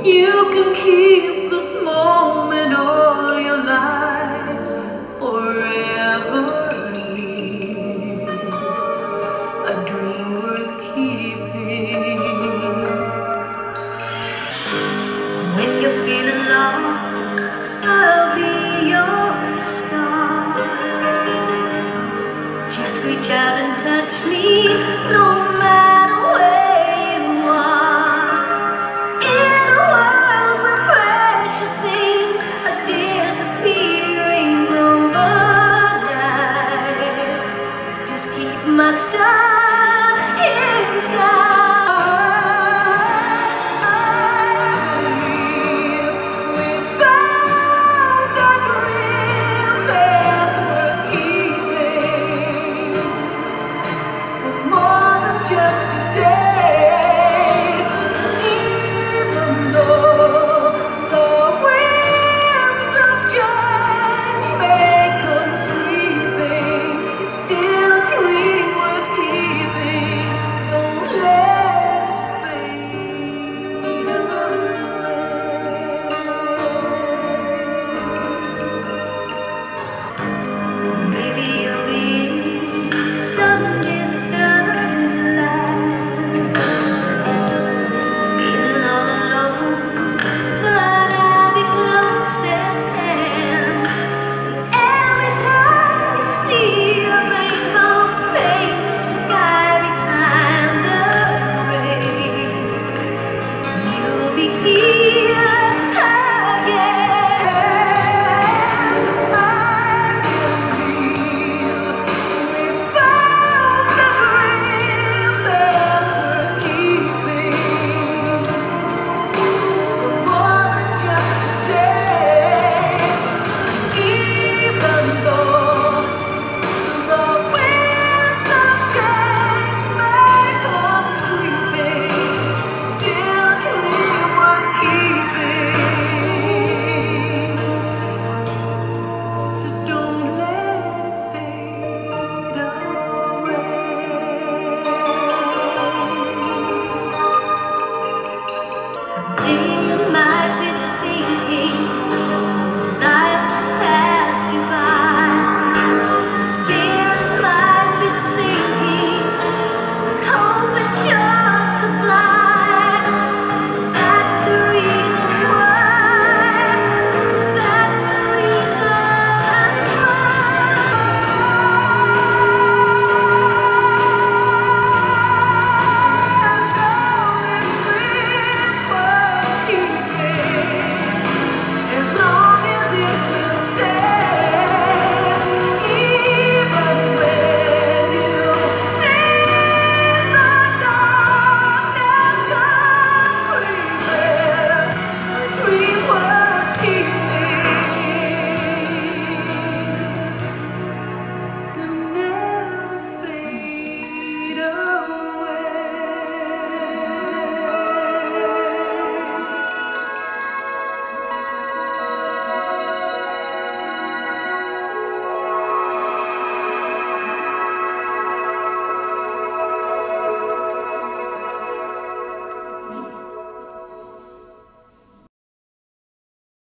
You can keep this moment all your life, forever live a dream worth keeping. When you're feeling lost, I'll be your star. Just reach out and touch me, no matter where you are. In a world where precious things are disappearing overnight, just keep my star inside. I believe we found a dream that's worth keeping. More than just today, even though the winds of change may come sweeping, it's still a dream worth keeping. Don't let it fade away. Maybe you'll be some distant land, feeling all alone, but I'll be close at hand. Every time you see a rainbow, paint the sky behind the rain. You'll be here again. I believe we found a dream that's worth keeping. More than just today, even though the winds of change may come sweeping, still a dream worth keeping. So don't let it fade away. Someday